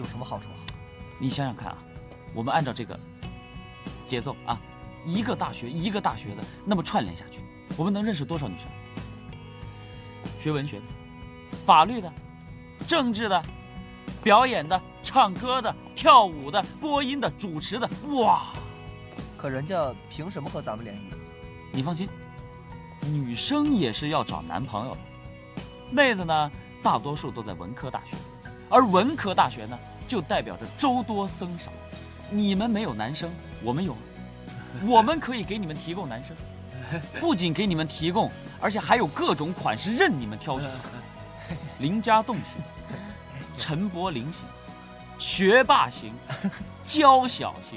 有什么好处？ 你想想看啊，我们按照这个节奏啊，一个大学一个大学的那么串联下去，我们能认识多少女生？学文学的、法律的、政治的、表演的、唱歌的、跳舞的、播音的、主持的，哇！ 可人家凭什么和咱们联谊？ 你放心，女生也是要找男朋友的。妹子呢，大多数都在文科大学，而文科大学呢，就代表着粥多僧少。你们没有男生，我们有，我们可以给你们提供男生，不仅给你们提供，而且还有各种款式任你们挑选。林家栋型、陈柏霖型、学霸型、娇小型，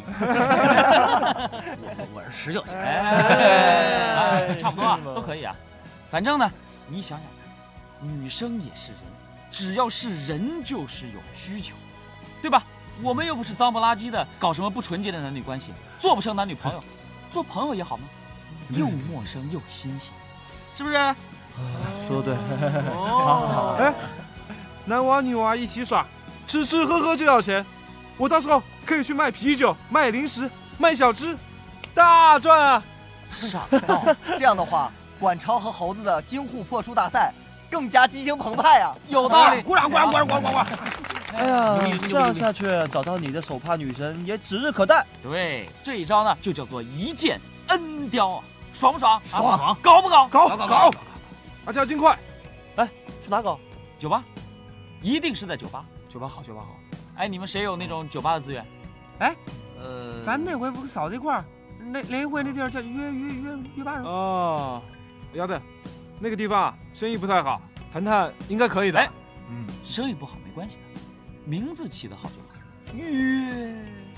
我是19型， 差不多啊，都可以啊。反正呢，你想想看，女生也是人，只要是人就是有需求，对吧？我们又不是脏不拉几的，搞什么不纯洁的男女关系，做不成男女朋友，做朋友也好吗？又陌生又新鲜，是不是？ 说得对。 哦， 哎，男娃女娃一起耍，吃吃喝喝就要钱，我到时候可以去卖啤酒、卖零食、卖小吃，大赚啊！ 上道。 这样的话，管超和猴子的京沪破处大赛更加激情澎湃啊！ 有道理， 鼓掌鼓掌鼓掌鼓掌鼓掌！ 哎呀，这样下去，找到你的手帕女神也指日可待。 对，这一招呢，就叫做一箭恩雕啊，爽不爽？ 爽， 搞不搞？ 搞！大家尽快！ 哎，去哪搞？ 酒吧，一定是在酒吧。 酒吧好，酒吧好。 哎，你们谁有那种酒吧的资源？ 咱那回不是嫂子一块儿，那一回那地儿叫约吧人。 哦，丫的，那个地方啊，生意不太好，谈谈应该可以的。 哎，生意不好没关系的，名字起得好就好。约，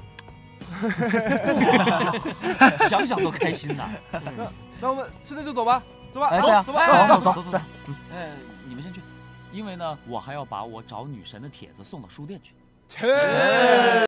想想都开心呐。 那我们现在就走吧，走吧， 哎，对啊， 走吧。 走。 走。你们先去，因为呢，我还要把我找女神的帖子送到书店去。 切